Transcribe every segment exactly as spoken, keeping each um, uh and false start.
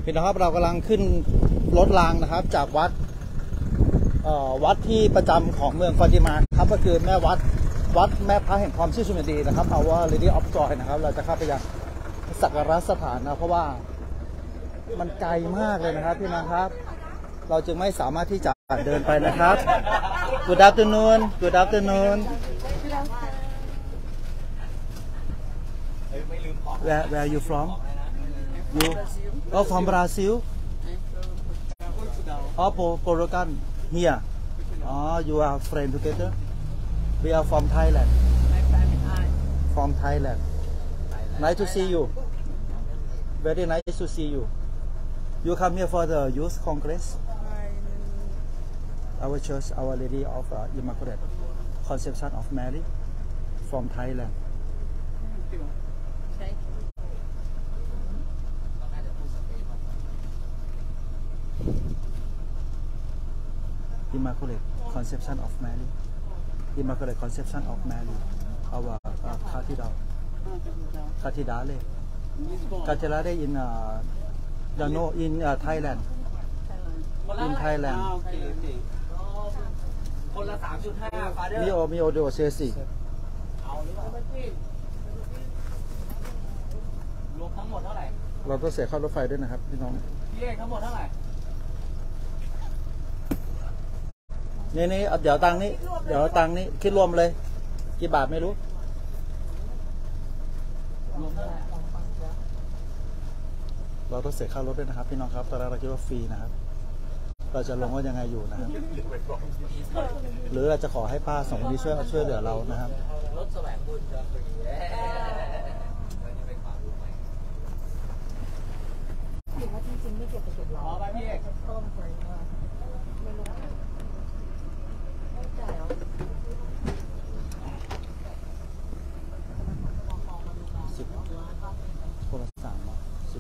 พี่น้องครับเรากำลังขึ้นรถรางนะครับจากวัดวัดที่ประจำของเมืองฟาติมาครับก็คือแม่วัดวัดแม่พระแห่งความชื่นชมยินดีนะครับ Our Lady of Joy นะครับเราจะเข้าไปยังสักการะสถานนะเพราะว่ามันไกลมากเลยนะครับพี่น้องครับเราจึงไม่สามารถที่จะเดินไปนะครับ Good afternoon Good afternoon Where Where are you from You Oh from Brazil Oh Portugal Here Oh you are friends together We are from Thailand From Thailand Nice to see you Very nice to see you You come here for the Youth Congress Our church Our Lady of uh, Immaculate Conception of Mary from Thailand Immaculate Conception of Mary Immaculate Conception of Mary our uh, cathedral cathedral cathedral in uh, the no in uh, Thailand in Thailand คนละ สามจุดห้า ฟาเดอร์มีโอมีโอเดโอเซซิรวมทั้งหมดเท่าไหร่เราต้องเสียค่ารถไฟด้วยนะครับพี่น้องพี่เอกทั้งหมดเท่าไหร่นี่นี่เดี๋ยวตังนี้เดี๋ยวตังนี้คิดรวมเลยกี่บาทไม่รู้เราต้องเสียค่ารถด้วยนะครับพี่น้องครับตอนแรกเราคิดว่าฟรีนะครับเราจะลงว่ายังไงอยู่นะครับหรือเราจะขอให้ป้าสองคนนี้ช่วยช่วยเหลือเรานะครับรถแสวงบุญจะฟรีถือว่าจริงๆไม่เกี่ยวกับเราอ๋อไปพี่เอกสิบคนละสามสิบ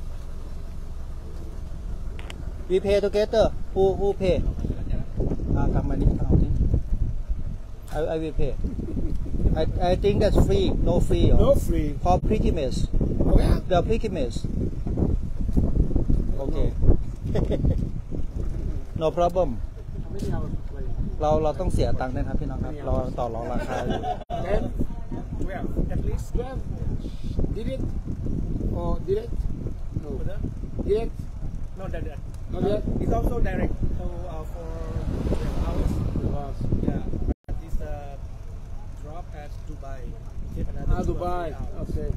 We pay together who who pay อ่ากลับมานี่เอาที่ I I will pay I I think that's free no free no free for pilgrimage the pilgrimage okay no problem เราเราต้องเสียตังค์นะครับพี่น้องครับเราต่อรองราคาอยู่ Well, at least twelve. Direct or direct? No. Direct? Not direct. Not direct. It's also direct. So uh, for hours. Hours. Yeah. But this uh, drop at Dubai. Ah, Dubai. Okay.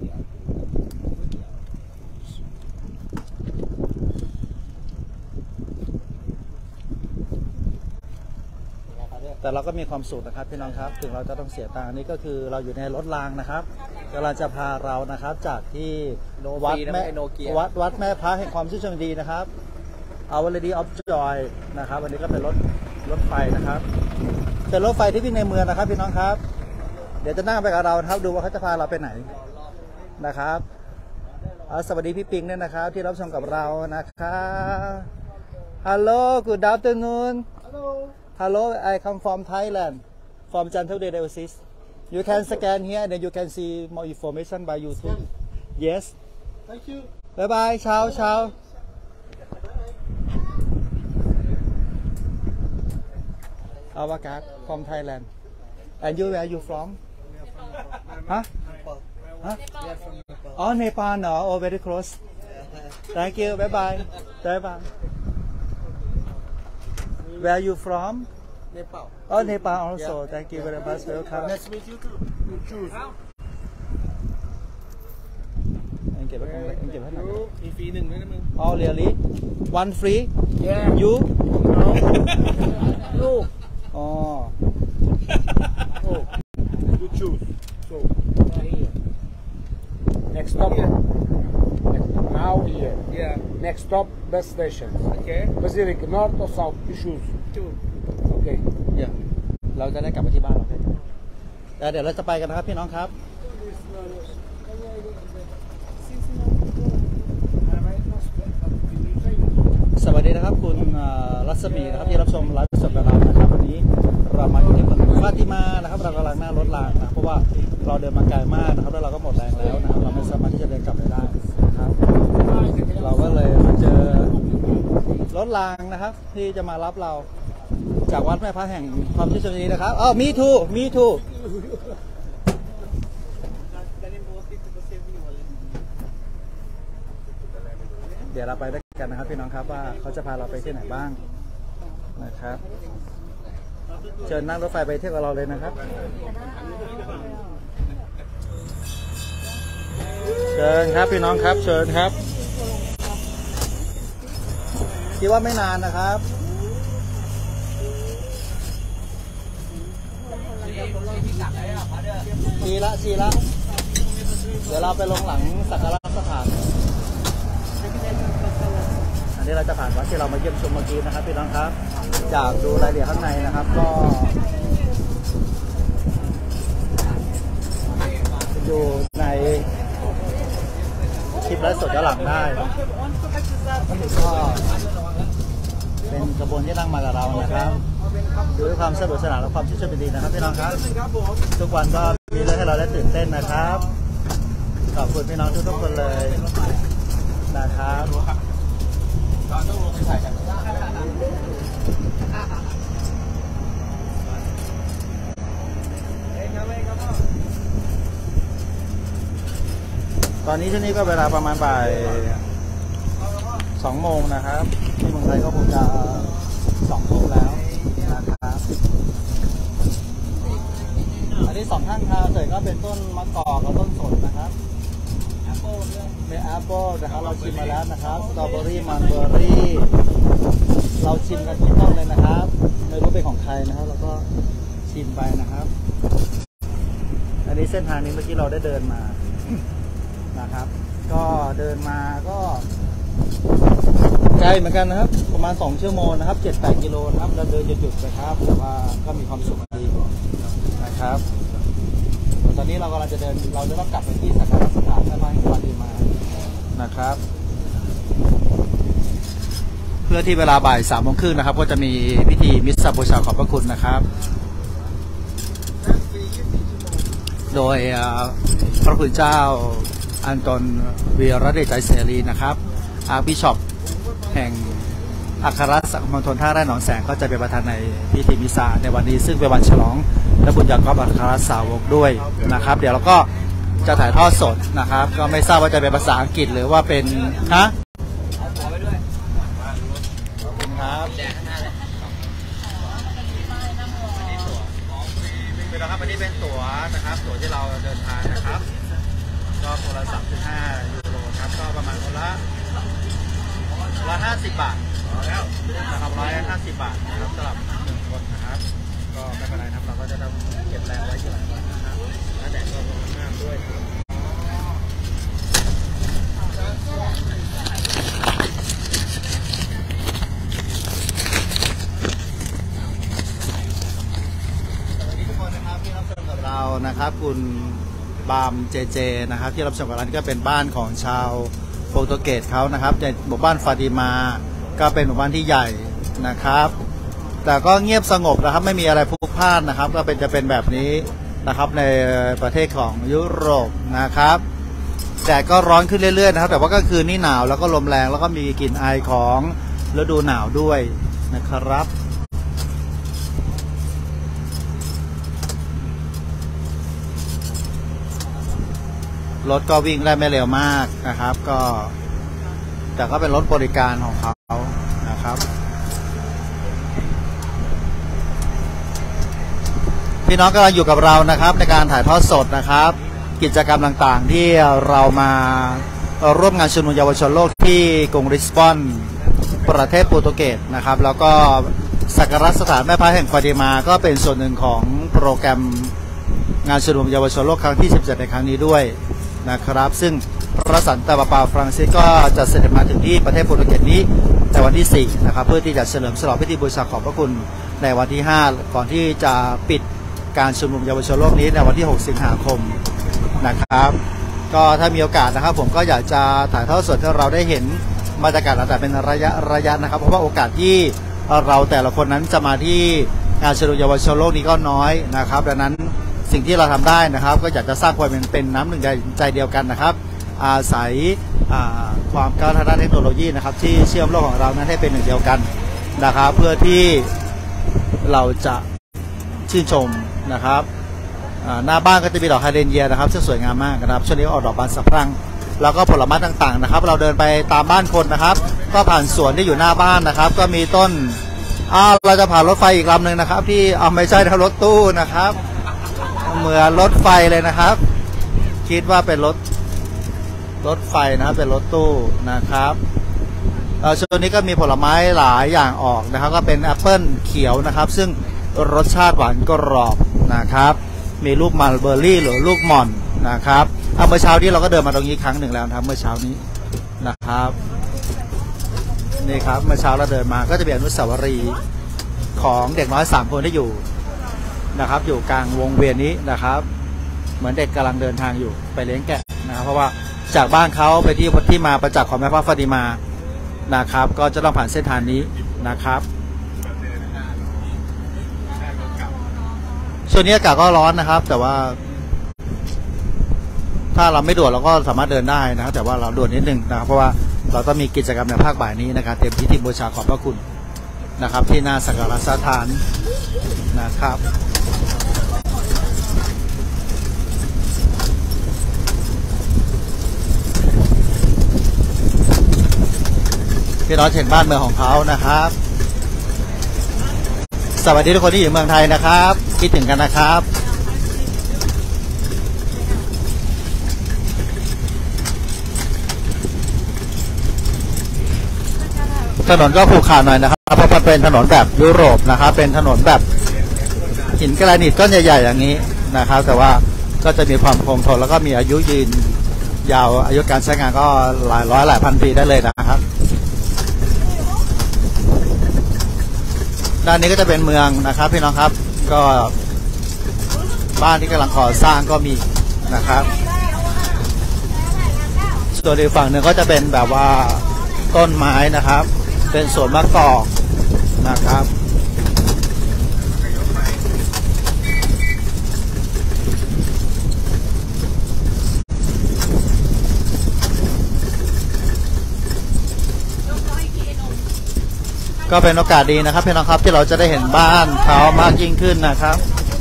แต่เราก็มีความสุขนะครับพี่น้องครับถึงเราจะต้องเสียตังค์นี่ก็คือเราอยู่ในรถรางนะครับกำลังจะพาเรานะครับจากที่วัดแม่วัดวัดแม่พระแห่งความชื่นชมยินดีนะครับ Our Lady of Joy นะครับวันนี้ก็เป็นรถรถไฟนะครับเป็นรถไฟที่วิ่งในเมืองนะครับพี่น้องครับเดี๋ยวจะนั่งไปกับเราครับดูว่าเขาจะพาเราไปไหนนะครับสวัสดีพี่ปิงด้วยนะครับที่รับชมกับเรานะครับฮัลโหล Good afternoon Hello, I come from Thailand, from Gentle Diocese. You can scan here and then you can see more information by YouTube. Yes. Thank you. Bye bye. Ciao, ciao. Our card from Thailand. And you, where are you from? Huh? Huh? Oh, Nepal. No. Oh, very close. Thank you. Bye bye. Bye bye. Where are you from? Nepal. Oh, Nepal also. Yeah. Thank you very much. Welcome. Nice to meet you too. You choose. Anh kể với anh kể với thằng. มีฟรีหนึ่งด้วยนะมึง Oh, really? One free? Yeah. You? No. No. Oh. Oh. You choose. So here. Next stop. Here. Now here. Yeah. Next stop, bus station. Okay. Basilic, north or south? You choose. Two. Okay. เดี๋ยวเราจะได้กลับไปที่บ้านเราได้แต่เดี๋ยวเราจะไปกันนะครับพี่น้องครับสวัสดีนะครับคุณรัศมีนะครับที่รับชมไลฟ์สดกับเรานะครับวันนี้เรามาอยู่ที่เมืองฟาติมานะครับเรากำลังนั่งรถรางนะเพราะว่าเราเดินมาไกลมากนะครับแล้วเราก็หมดแรงแล้วนะครับเราไม่สามารถที่จะเดินกลับไปได้นะครับเราก็เลยมาเจอถรางนะครับ ที่จะมารับเราจากวัดแม่พระแห่งความชื่นชมยินดีนะครับอ๋อมีทูมีทูเดี๋ยวเราไปด้วยกันนะครับพี่น้องครับว่าเขาจะพาเราไปที่ไหนบ้างนะครับเชิญนั่งรถไฟไปเที่ยวกับเราเลยนะครับเชิญครับพี่น้องครับเชิญครับคิดว่าไม่นานนะครับชีละชีละเดี๋ยวเราไปลงหลังสักการะสถานอันนี้เราจะผ่านวัดที่เรามาเยี่ยมชมเมื่อกี้นะครับพี่น้องครับจากดูรายละเอียดข้างในนะครับก็อยู่ในคลิปไลฟ์สดย้อนหลังได้ก็เป็นกระบวนที่นั่งมากับเรานะครับด้วยความสนุกสนานและความชื่นชมยินดีนะครับพี่น้องครับทุกวันก็มีเรื่องให้เราได้ตื่นเต้นนะครับขอบคุณพี่น้องทุกๆคนเลยนะครับตอนนี้ที่นี่ก็เวลาประมาณบ่ายสองโมงนะครับที่เมืองไทยก็คงจะสองทุ่มแล้วนะครับอันนี้สองข้างทางเลยก็เป็นต้นมะกอกกับต้นสนนะครับแอปเปิลเป็นแอปเปิลนะครับเราชิมมาแล้วนะครับสตรอเบอรี่มันเบอร์รี่เราชิมกันที่ต้นเลยนะครับไม่รู้เป็นของใครนะครับแล้วก็ชิมไปนะครับอันนี้เส้นทางนี้เมื่อกี้เราได้เดินมานะครับก็เดินมาก็ไกลเหมือนกันนะครับประมาณสองชั่วโมงนะครับ เจ็ดแปด กิโลนะครับเราเดินหยุดๆนะครับแต่ว่าก็มีความสุขดีนะครับตอนนี้เรากำลังจะเดินเราจะต้องกลับไปที่สักการะสถานแม่พระแห่งฟาติมานะครับเพื่อที่เวลาบ่ายสามโมงครึ่งนะครับก็จะมีพิธีมิสซาบูชาขอบพระคุณนะครับโดยพระคุณเจ้าอันตนวีรเดชใจเสรีนะครับอาร์บิชอปแห่งอัครสักมณฑลท่าแร่หนองแสงก็จะเป็นประธานในพิธีมิสซาในวันนี้ซึ่งเป็นวันฉลองและบุญญาครอบอัครสาวกด้วยนะครับเดี๋ยวเราก็จะถ่ายทอดสดนะครับก็ไม่ทราบว่าจะเป็นภาษาอังกฤษหรือว่าเป็นฮะเอาตั๋วไปด้วยขอบคุณครับเป็นนะครับอันนี้เป็นตั๋วนะครับตั๋วที่เราเดินทางนะครับก็คนละ สามจุดห้า ยูโรครับก็ประมาณคนละร้อยห้าสิบบาทนะครับร้อยห้าสิบบาทนะครับสำหรับหนึ่งคนนะครับก็ไม่เป็นไรครับเราก็จะต้องเก็บแรงไว้ที่หลังนะครับและแดดก็ร้อนมากด้วยครับสวัสดีทุกคนนะครับที่รับชมกับเรานะครับคุณบามเจเจนะครับที่รับชมกับเรานี่ก็เป็นบ้านของชาวโปรตุเกสเขานะครับในหมู่บ้านฟาติมาก็เป็นหมู่บ้านที่ใหญ่นะครับแต่ก็เงียบสงบนะครับไม่มีอะไรพลุกพล่านนะครับก็เป็นจะเป็นแบบนี้นะครับในประเทศของยุโรปนะครับแดดก็ร้อนขึ้นเรื่อยๆนะครับแต่ว่าก็คือนี่หนาวแล้วก็ลมแรงแล้วก็มีกลิ่นไอของฤดูหนาวด้วยนะครับรถก็วิ่งได้ไม่เร็วมากนะครับก็แต่ก็เป็นรถบริการของเขานะครับพี่น้องกำลังอยู่กับเรานะครับในการถ่ายทอดสดนะครับกิจกรรมต่างๆที่เรามาร่วมงานชุมนุมเยาวชนโลกที่กรุงลิสบอนประเทศโปรตุเกสนะครับแล้วก็สักการะสถานแม่พระแห่งฟาติมาก็เป็นส่วนหนึ่งของโปรแกรมงานชุมนุมเยาวชนโลกครั้งที่สิบเจ็ดในครั้งนี้ด้วยนะครับซึ่งพระสันตะปาปาฟรังซิสก็จะเสด็จมาถึงที่ประเทศโปรตุเกสนี้ในวันที่สี่นะครับเพื่อที่จะเฉลิมฉลองพิธีบูชาขอบพระคุณในวันที่ห้าก่อนที่จะปิดการชุมนุมเยาวชนโลกนี้ในวันที่หกสิงหาคมนะครับก็ถ้ามีโอกาสนะครับผมก็อยากจะถ่ายทอดสดให้เราได้เห็นบรรยากาศต่างๆเป็นระยะระยะนะครับเพราะว่าโอกาสที่เราแต่ละคนนั้นจะมาที่งานชุมนุมเยาวชนโลกนี้ก็น้อยนะครับดังนั้นสิ่งที่เราทำได้นะครับก็อยากจะสร้างความเป็นเป็นน้ำหนึ่งใจใจเดียวกันนะครับอาศัยความก้าวหน้าด้านเทคโนโลยีนะครับที่เชื่อมโลกของเรานั้นให้เป็นหนึ่งเดียวกันนะครับเพื่อที่เราจะชื่นชมนะครับหน้าบ้านก็จะมีดอกไฮเดรนเยียนะครับซึ่งสวยงามมากนะครับช่วงนี้ออกดอกบานสะพรั่งแล้วก็ผลไม้ต่างๆนะครับเราเดินไปตามบ้านคนนะครับก็ผ่านสวนที่อยู่หน้าบ้านนะครับก็มีต้นอ้าวเราจะผ่านรถไฟอีกลำหนึ่งนะครับที่เอาไม่ใช่รถตู้นะครับเหมือนรถไฟเลยนะครับคิดว่าเป็นรถรถไฟนะครับเป็นรถตู้นะครับช่วงนี้ก็มีผลไม้หลายอย่างออกนะครับก็เป็นแอปเปิ้ลเขียวนะครับซึ่งรสชาติหวานกรอบนะครับมีลูกมัลเบอร์รี่หรือลูกหม่อนนะครับเมื่อเช้านี้เราก็เดินมาตรงนี้ครั้งหนึ่งแล้วนะครับเมื่อเช้านี้นะครับนี่ครับเมื่อเช้าเราเดินมาก็จะเป็นอนุสาวรีย์ของเด็กน้อยสามคนที่อยู่นะครับอยู่กลางวงเวียนนี้นะครับเหมือนเด็กกำลังเดินทางอยู่ไปเลี้ยงแกะนะครับเพราะว่าจากบ้านเขาไปที่ที่มาประจักษ์ของแม่พระฟาติมานะครับก็จะต้องผ่านเส้นทางนี้นะครับช่วงนี้อากาศก็ร้อนนะครับแต่ว่าถ้าเราไม่ด่วนเราก็สามารถเดินได้นะครับแต่ว่าเราด่วนนิดนึงนะครับเพราะว่าเราต้องมีกิจกรรมในภาคบ่ายนี้นะครับเต็มพิธีบูชาขอบพระคุณนะครับที่หน้าสักการะสถานนะครับพี่น้องเห็นบ้านเมืองของเขานะครับสวัสดีทุกคนที่อยู่เมืองไทยนะครับคิดถึงกันนะครับถนนก็ขรุขระหน่อยนะครับเพราะมันเป็นถนนแบบยุโรปนะครับเป็นถนนแบบหินแกรนิตก้อนใหญ่ๆอย่างนี้นะครับแต่ว่าก็จะมีความคงทนแล้วก็มีอายุยืนยาวอายุการใช้งานก็หลายร้อยหลายพันปีได้เลยนะครับด้านนี้ก็จะเป็นเมืองนะครับพี่น้องครับก็บ้านที่กำลังก่อสร้างก็มีนะครับส่วนอีกฝั่งหนึ่งก็จะเป็นแบบว่าต้นไม้นะครับเป็นสวนมะกอกนะครับก็เป็นโอกาสดีนะครับพี่น้องครับที่เราจะได้เห็นบ้านเขามากยิ่งขึ้นนะครับ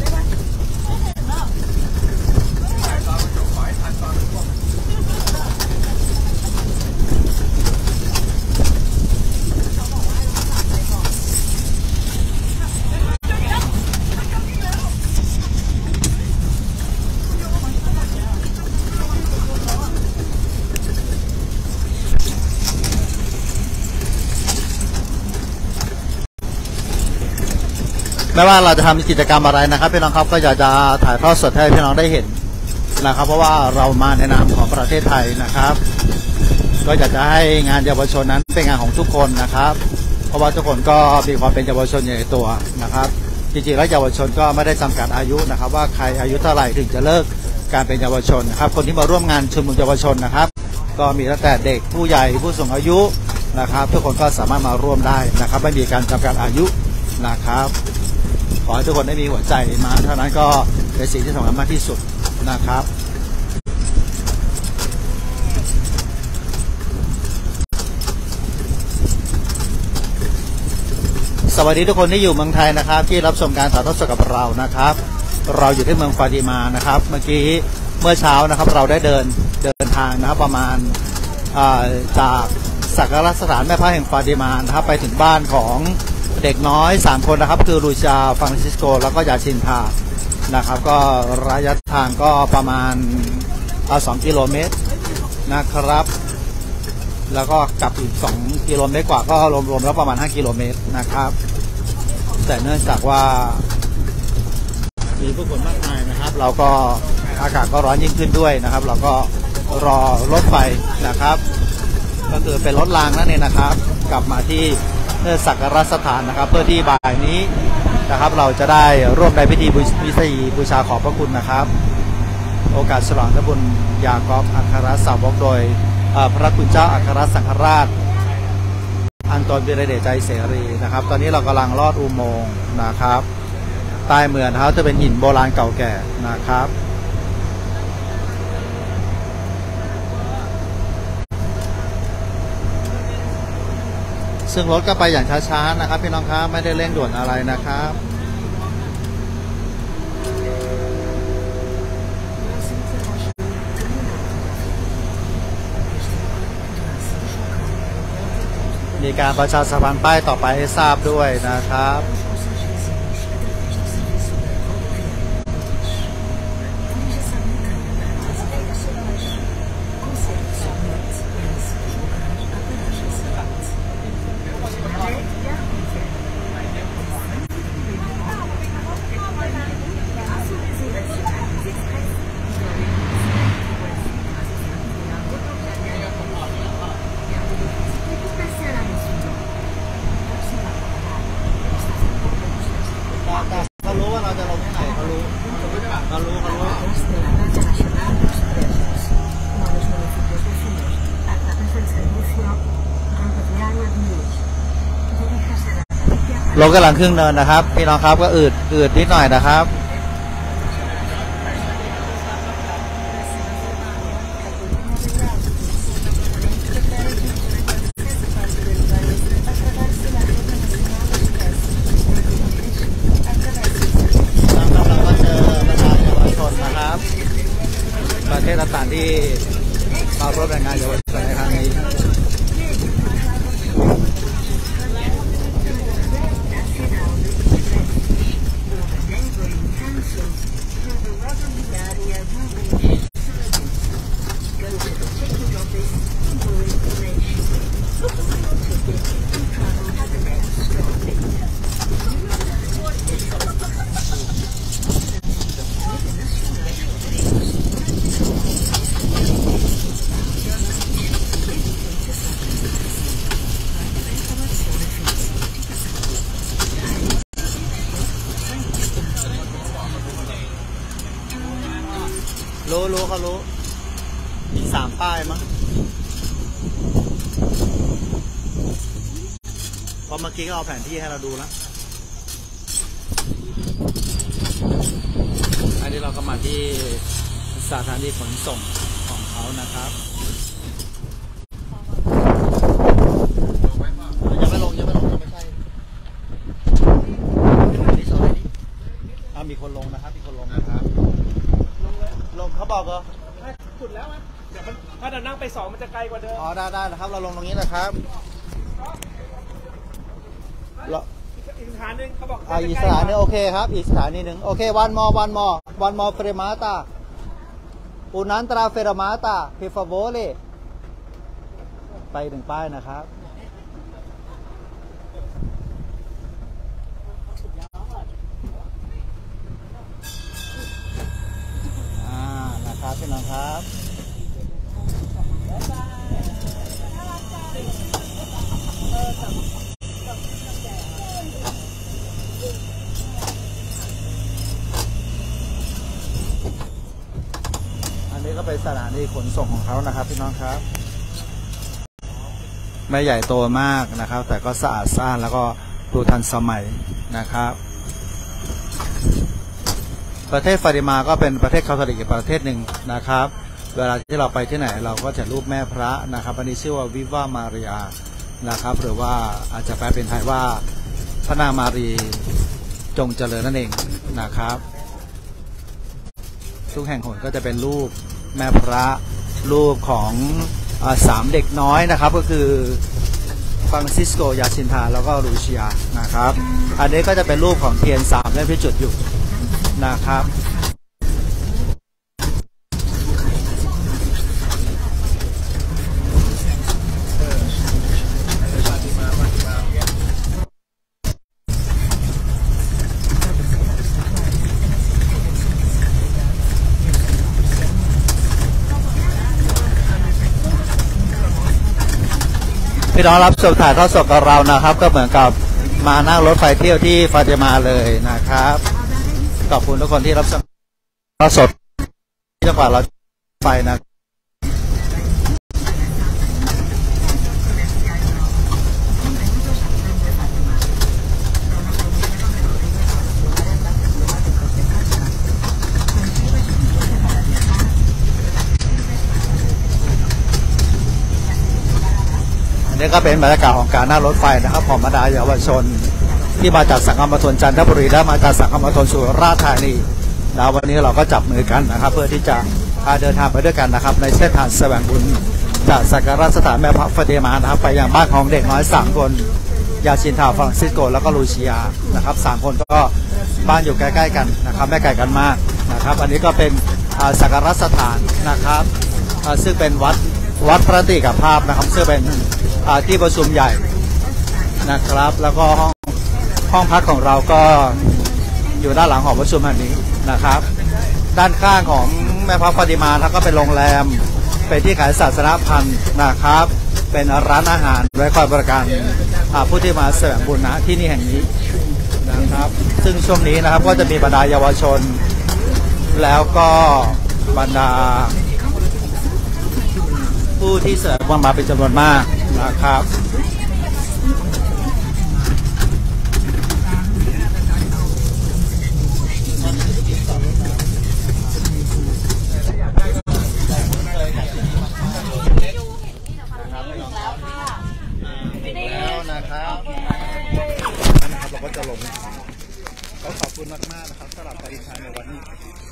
ไม่ว่าเราจะทำกิจกรรมอะไรนะครับพี่น้องครับก็อยากจะถ่ายทอดสดให้พี่น้องได้เห็นนะครับเพราะว่าเรามาในนามของประเทศไทยนะครับก็อยากจะให้งานเยาวชนนั้นเป็นงานของทุกคนนะครับเพราะว่าทุกคนก็มีความเป็นเยาวชนอยู่ในตัวนะครับจริงๆแล้วเยาวชนก็ไม่ได้จำกัดอายุนะครับว่าใครอายุเท่าไหร่ถึงจะเลิกการเป็นเยาวชนนะครับคนที่มาร่วมงานชุมนุมเยาวชนนะครับก็มีตั้งแต่เด็กผู้ใหญ่ผู้สูงอายุนะครับทุกคนก็สามารถมาร่วมได้นะครับไม่มีการจำกัดอายุนะครับขอให้ทุกคนได้มีหัวใจมาเท่านั้นก็เป็นสิ่งที่สำคัญมากที่สุดนะครับสวัสดีทุกคนที่อยู่เมืองไทยนะครับที่รับชมการถ่ายทอดสดกับเรานะครับเราอยู่ที่เมืองฟาติมานะครับเมื่อกี้เมื่อเช้านะครับเราได้เดินเดินทางนะครับประมาณจากสักการะสถานแม่พระแห่งฟาติมานะครับไปถึงบ้านของเด็กน้อยสามคนนะครับคือลูชาฟรานซิสโกแล้วก็ยาชินทานะครับก็ระยะทางก็ประมาณสองกิโลเมตรนะครับแล้วก็กลับอีกสองกิโลเมตรกว่าก็รวมๆแล้วประมาณห้ากิโลเมตรนะครับแต่เนื่องจากว่ามีผู้คนมากมายนะครับเราก็อากาศก็ร้อนยิ่งขึ้นด้วยนะครับเราก็รอรถไฟนะครับก็คือเป็นรถรางนั่นเองนะครับกลับมาที่สักการะสถานนะครับเพื่อที่บ่ายนี้นะครับเราจะได้ร่วมในพิธีพิธีบูชาขอบพระคุณนะครับโอกาสฉลองพระบุญยากอบอัครสาวกโดยพระคุณเจ้าอัครสังฆราชอันตนวิรเดชใจเสรีนะครับตอนนี้เรากำลังลอดอุโมงค์นะครับใต้เมืองนะครับจะเป็นหินโบราณเก่าแก่นะครับซึ่งรถก็ไปอย่างช้าๆนะครับพี่น้องครับไม่ได้เร่งด่วนอะไรนะครับมีการประชาสัมพันธ์ป้ายต่อไปให้ทราบด้วยนะครับเขารู้ว่าเราจะลงที่ไหนเขารู้เขารู้เขารู้รถกำลังขึ้นเนินนะครับพี่น้องครับก็อืดอืดนิดหน่อยนะครับประเทศต่างๆที่มาร่วมแรงงานเยาวชนในครั้งนี้รู้รู้เขารู้อีกสามป้ายมั้งเพราะเมื่อกี้ก็เอาแผนที่ให้เราดูแล้วอันนี้เราก็มาที่สถานีขนส่งของเขานะครับยังไม่ลงยังไม่ลงยังไม่ใช่นี่ซอยนี้อ่ามีคนลงนะครับมีคนลงนะครับลงเขาบอกเหรอสุดแล้วมั้ยเดี๋ยวมันถ้าเรานั่งไปสองมันจะไกลกว่าเดิมอ๋อได้ได้นะครับเราลงตรงนี้นะครับอีกสถานนึงเขาบอกอ่าอีกสถานนึงโอเคครับอีกสถานีหนึ่งโอเควันมอวันมอวันมอเฟรมาตาอุนันตราเฟรมาตาเพฟาโวเลไปถึงป้ายนะครับอ่านะครับพี่น้องครับอันนี้ก็เป็นสถานีขนส่งของเขานะครับพี่น้องครับไม่ใหญ่โตมากนะครับแต่ก็สะอาดสะอ้านแล้วก็ดูทันสมัยนะครับประเทศฟาติมาก็เป็นประเทศคาทอลิกอีกประเทศหนึ่งนะครับเวลาที่เราไปที่ไหนเราก็จะรูปแม่พระนะครับอันนี้ชื่อว่าวิวามาริอานะครับหรือว่าอาจจะแปลเป็นไทยว่าพระนางมารีจงเจริญนั่นเองนะครับทุกแห่งหนก็จะเป็นรูปแม่พระรูปของสามเด็กน้อยนะครับก็คือฟรังซิสโกยาชินทาแล้วก็ลูเชียนะครับอันนี้ก็จะเป็นรูปของเทียนสามเล่มที่จุดอยู่นะครับพี่น้องรับชมถ่ายทอดสดกับเรานะครับก็เหมือนกับมานั่งรถไฟเที่ยวที่ฟาติมาเลยนะครับขอบคุณทุกคนที่รับชมทอดสดจังหวัดเราไปนะ นนี่ก็เป็นบรรยากาศของการนั่งรถไฟนะครับของบรรดาเยาวชนที่มาจากสังคมณฑลจันทบุรีและมาจากสังคมณฑลสุราษฎร์ธานีแล้ววันนี้เราก็จับมือกันนะครับเพื่อที่จะพาเดินทางไปด้วยกันนะครับในเส้นทางแสวงบุญจากสักการะสถานแม่พระฟาติมานะครับไปยังบ้านของเด็กน้อยสามคนยาชินทาฟรังซิสโกแล้วก็ลูเซียนะครับสามคนก็บ้านอยู่ใกล้ๆกันนะครับไม่ไกลกันมากนะครับอันนี้ก็เป็นสักการะสถานนะครับซึ่งเป็นวัดวัดพระตรีกภาพนะครับซึ่งเป็นที่ประชุมใหญ่นะครับแล้วก็ห้องห้องพักของเราก็อยู่ด้านหลังหอประชุมแห่งนี้นะครับด้านข้างของแม่พระฟาติมาแล้วก็เป็นโรงแรมเป็นที่ขายศาสนพันธ์นะครับเป็นร้านอาหารไว้คอยบริการผู้ที่มาแสวงบุญนะที่นี่แห่งนี้นะครับซึ่งช่วงนี้นะครับก็จะมีบรรดาเยาวชนแล้วก็บรรดาผู้ที่แสวงบุญมาเป็นจำนวนมากนะครับแล้วนะครับนะครับเราก็จะลงขอขอบคุณมากๆนะครับสำหรับการเดินทางในวันนี้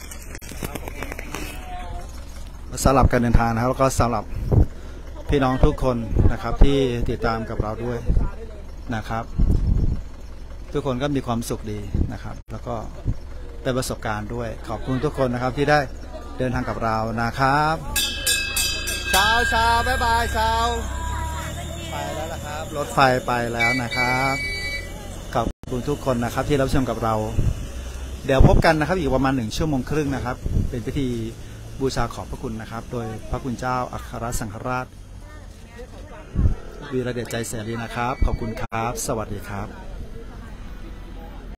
สำหรับการเดินทางนะครับแล้วก็สำหรับพี่น้องทุกคนนะครับที่ติดตามกับเราด้วยนะครับทุกคนก็มีความสุขดีนะครับแล้วก็เป็นประสบการณ์ด้วยขอบคุณทุกคนนะครับที่ได้เดินทางกับเรานะครับเช้าเช้าบ๊ายบายเช้าไปแล้วนะครับรถไฟไปแล้วนะครับขอบคุณทุกคนนะครับที่รับชมกับเราเดี๋ยวพบกันนะครับอีกประมาณหนึ่งชั่วโมงครึ่งนะครับเป็นพิธีบูชาขอบพระคุณนะครับโดยพระคุณเจ้าอัครสังฆราชวีระเดชใจเสรีนะครับขอบคุณครับสวัสดีครับ